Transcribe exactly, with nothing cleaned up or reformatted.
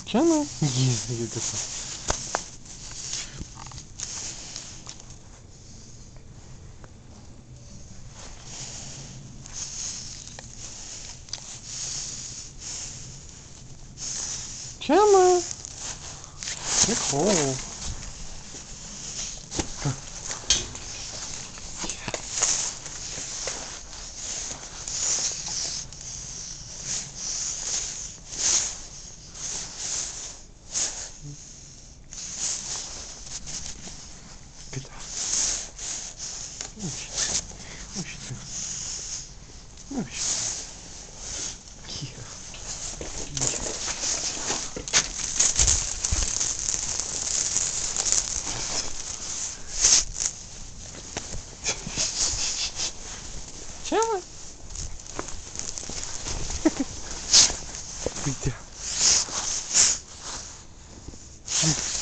Ce mă? E, e gata. Ce mă? Ce cool. Gata. Nu știu. Nu știu. Nu știu. Ce mă? Uite.